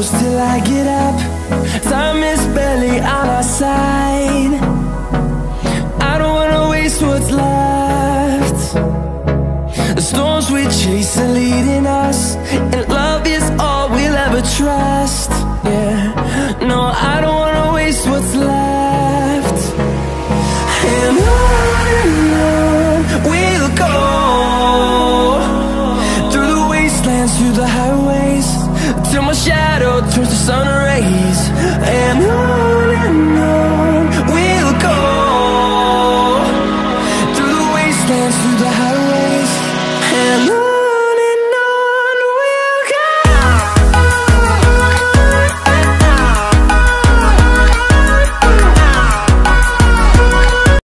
close till I get up. Time is barely on our side. I don't wanna waste what's left. The storms we chase are leading us, and